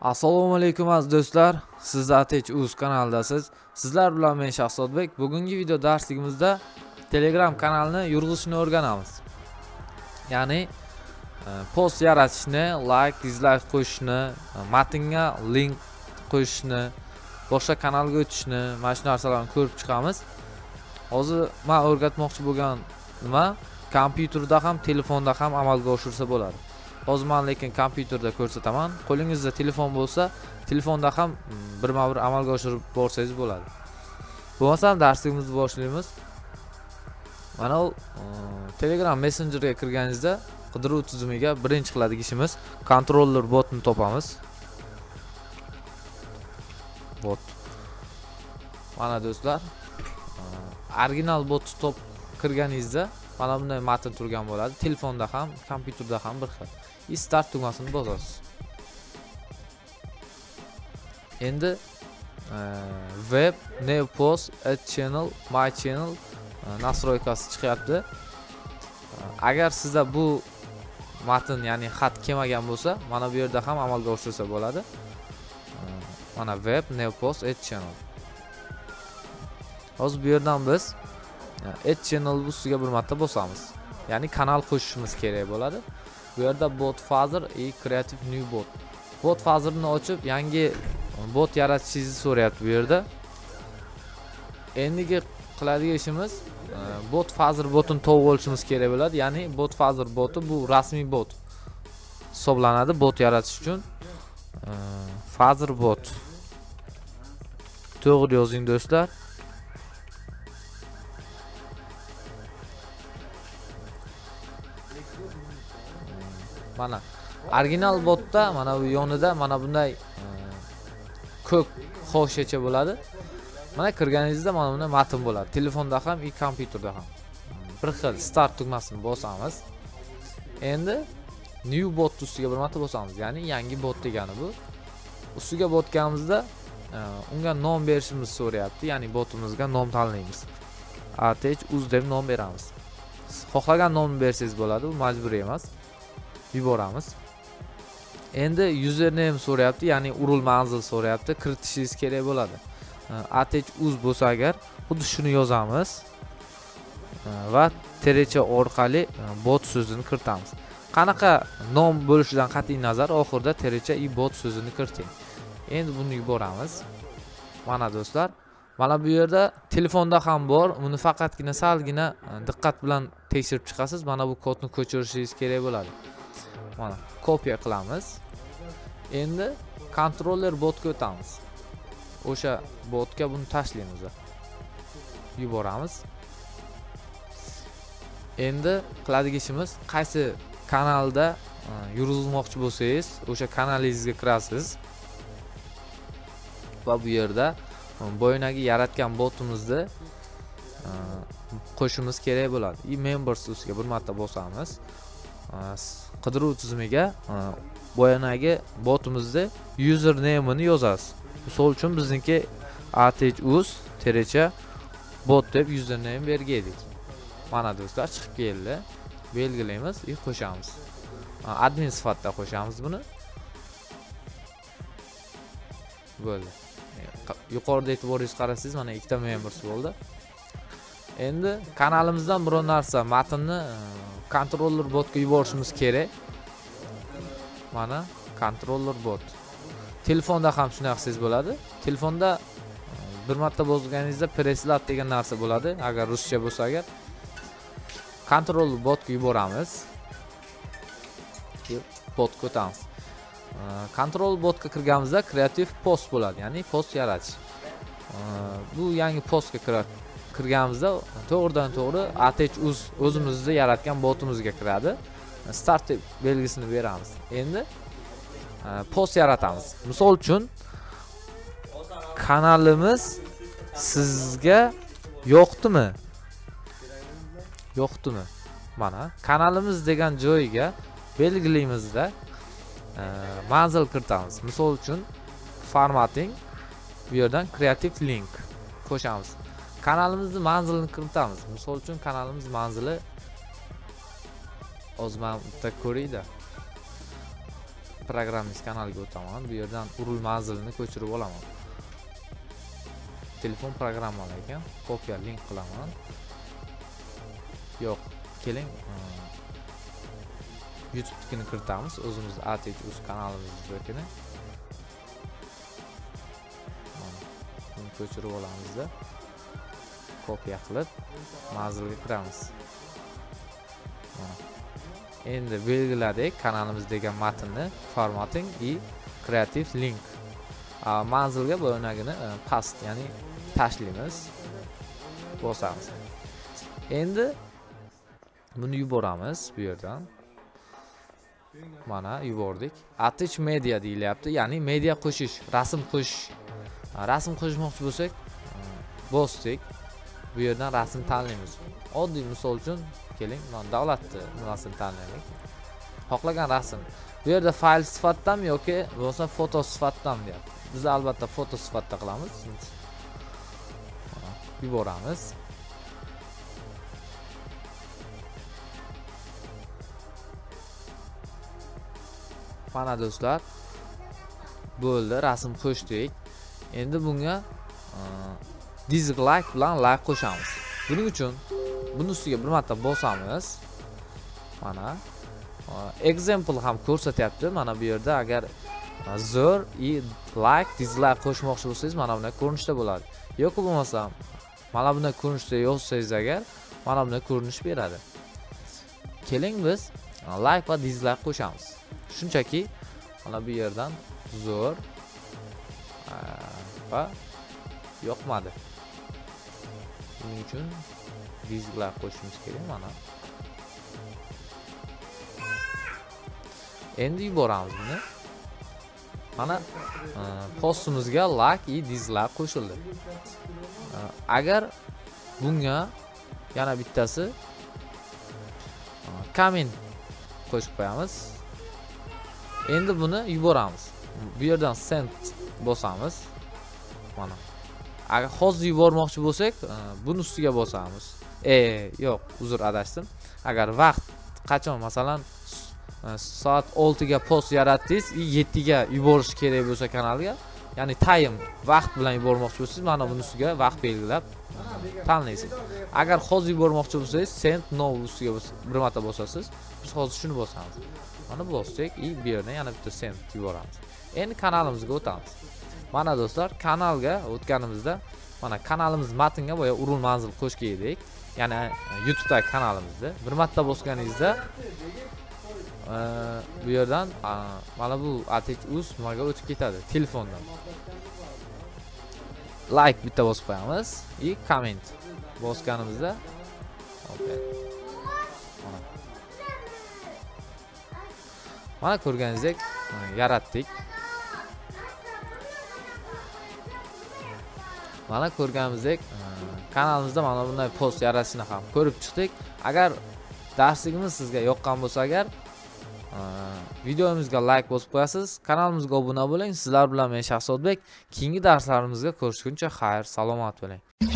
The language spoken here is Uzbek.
Assalomu alaykum aziz do'stlar. Siz ATECH.uz kanalidasiz. Sizlar bilan men Shahzodbek. Bugungi video darsligimizda Telegram kanalini yurg'izishni o'rganamiz. Ya'ni post yaratishni, like, dislike qo'yishni, matnga link qo'yishni, boshqa kanalga o'tishni, mana shu narsalarni ko'rib chiqamiz. Hozir men o'rgatmoqchi bo'lgan nima kompyuterda ham, telefonda ham amalga oshirsa bo'ladi. Hozir men lekin kompyuterda ko'rsataman. Qo'lingizda telefon bo'lsa, telefonda ham birma-bir amalga oshirib borsangiz bo'ladi. Bo'lmasa darsligimizni boshlaymiz. Mana u Telegram Messengerga kirganingizda qidiruv tizimiga birinchi qiladigan ishimiz controller botni topamiz. Bot. Mana do'stlar, original botni top kirganingizda mana bunday matn turgan bo'ladi. Telefonda ham, kompyuterda ham bir xil. Start tugmasini bosasiz. Endi web, new post, add channel, my channel nastroykasi chiqyapti. Agar sizda bu matn, ya'ni xat kelmagan bo'lsa, mana bu yerda ham amalga oshirsa bo'ladi. Mana web, new post, add channel. Hozir bu yerdan biz add channel ustiga bir marta bosamiz. Ya'ni kanal qo'shishimiz kerak bo'ladi. Bu yerda bot father creative new bot. Bot father'ni ochib, yangi bot yaratishingizni so'rayapti bu yerda. Endigi qiladigan ishimiz bot father botini topib olishimiz kerak bo'ladi. Ya'ni bot father boti bu rasmiy bot hisoblanadi bot yaratish uchun. Father bot. To'g'ri yozing do'stlar. Mana original botda mana bu yonida mana bunday ko'k hoshiyacha bo'ladi. Mana kirganingizda mana bunday matn bo'ladi. Telefonda ham, kompyuterda ham. Bir xil start tugmasini bosamiz. Endi new bot ustiga bir marta bosamiz. Ya'ni yangi bot degani bu. Ustiga botganimizda unga nom berishimizni so'rayapti. Ya'ni botimizga nom tanlaymiz. ATECH.uz deb nom beramiz. Xohlagan nomni bersangiz bo'ladi, bu majburiy emas. Yuboramiz. Endi username so'rayapti, ya'ni urul manzil so'rayapti, kiritishingiz kerak bo'ladi. ATECH.uz bo'lsa agar xuddi shuni yozamiz va terecha orqali bot so'zini kiritamiz. Qanaqa nom bo'lishidan qat'iy nazar oxirida terecha i bot so'zini kiriting. Endi buni yuboramiz. Mana do'stlar, mana bu yerda telefonda ham bor. Uni faqatgina salgina diqqat bilan tekshirib chiqasiz. Mana bu kodni ko'chirishingiz kerak bo'ladi. Mana kopiya qilamiz. Endi controller botga o'tamiz. O'sha botga buni tashlaymiz. Yuboramiz. Endi qiladigan ishimiz qaysi kanalda yurg'izmoqchi bo'lsangiz, o'sha kanalingizga kirasiz. Va bu yerda boyagi yaratgan botimizni qo'shimiz kerak bo'ladi. Members ustiga bir marta bosamiz. Qidiruv tizimiga boyanagi botimizni username'ini yozasiz. Misol uchun bizniki ATECH.uz terecha bot deb username bergandik. Mana do'stlar chiqib keldi. Belgilaymiz va qo'shamiz. Admin sifatida qo'shamiz buni. Bo'ldi. Yuqorida e'tiboringiz qarasangiz mana ikkita members bo'ldi. Endi kanalimizdan biror narsa matnni controller botga yuborishimiz kerak. Mana controller bot. Telefonda ham shunday qilsangiz bo'ladi. Telefonda bir marta bosganingizda preslat degan narsa bo'ladi. Agar ruscha bo'lsa agar controller botga yuboramiz. Botga o'tamiz. Control botga kirganimizda creative post bo'ladi, ya'ni post yaratish. Bu yangi postga kirganimizda to'g'ridan to'g'ri ATECH.uz o'zimizda yaratgan botimizga kiradi. Start belgisini beramiz. Endi post yaratamiz. Misol uchun kanalimiz sizga yoqdimi? Yoqdimi? Mana kanalimiz degan joyiga belgilaymizda manzil kiritamiz. Misol uchun formatting, bu yerdan creative link qo'shamiz. Kanalimizni manzilini kiritamiz. Misol uchun kanalimiz manzili ozman bitta ko'raydi. programmist kanaliga o'taman. Bu yerdan urul manzilini ko'chirib olaman. Telefon programmalar ekan. Kopya link qilaman. Yo'q, keling. YouTube'nikini kiritamiz. O'zimiz ATH.uz kanalimiznikini. Buni ko'chirib olamizda. Kopya qilib manzilga kiramiz. Endi belgiladik kanalimizdagi matnni formatting i creative link. Manzilga bo'ynagini past, ya'ni tashlaymiz. Bosamiz. Endi buni yuboramiz bu yerdan. Mana yubordik. Attach media deyilyapti, ya'ni media qo'shish, rasm qo'shish. Rasm qo'shmoqchi bo'lsak, bosdik. Bu yerdan rasm tanlaymiz. Oddiy misol uchun keling, men davlatni nimasini tanlaylik. Xohlagan rasm. Bu yerda fayl sifatdami yoki bo'lsa foto sifatdami deyapti. Biz albatta foto sifatda qilamiz. Yuboramiz. Mana do'stlar, bo'ldi, rasm qo'shdik. Endi bunga dislike bilan like qo'shamiz. Buning uchun buni ustiga bir marta bosamiz. Mana example ham ko'rsatyapti. Mana bu yerda agar zo'r i like, dislike qo'shmoqchi bo'lsangiz, mana bunday ko'rinishda bo'ladi. Yo'q bo'lmasa, mana bunday ko'rinishda yozsangiz agar, mana bunday ko'rinish beradi. Keling biz like va dislike qo'shamiz. Shunchaki mana bu yerdan zo'r va yoqmadi. Buning uchun dislike qo'shishimiz kerak mana. Endi yuboramiz buni. Mana postimizga like va dislike qo'shildi. Agar bunga yana bittasi comment qo'shib qo'yamiz. Endi buni yuboramiz. Bu yerdan send bosamiz. Mana. Agar hozir yubormoqchi bo'lsak, buni ustiga bosamiz. Yo'q, uzr, adashdim. Agar vaqt qachon, masalan, soat 6 ga post yaratdingiz, 7 ga yuborish kerak bo'lsa kanalga, ya'ni time, vaqt bilan yubormoqchi bo'lsangiz, mana buni ustiga vaqt belgilab tanlaysiz. Agar hozir yubormoqchi bo'lsangiz, send now ustiga bir marta bosasiz. Biz hozir shuni bosamiz. Mana bosdik, bu yerdan yana bitta send yuboramiz. Endi kanalimizga o'tamiz. Mana do'stlar, kanalga o'tganimizda mana kanalimiz matnga boya urul manzil qo'shgan edik. Ya'ni YouTube'dagi kanalimizda bir marta bosganingizda bu yerdan mana bu ATH.uz nimaga o'tib ketadi telefondan. Like bitta bosib qo'yamiz va comment bosganimizda mana ko'rganingizdek yaratdik. Mana ko'rganimizdek kanalimizda mana bunday post yaratishni ham ko'rib chiqdik. Agar darsligimiz sizga yoqqan bo'lsa agar videomizga like bosib qo'yasiz, kanalimizga obuna bo'ling. Sizlar bilan men Shahzodbek. Keyingi darslarimizga ko'rishguncha xayr, salomat bo'ling.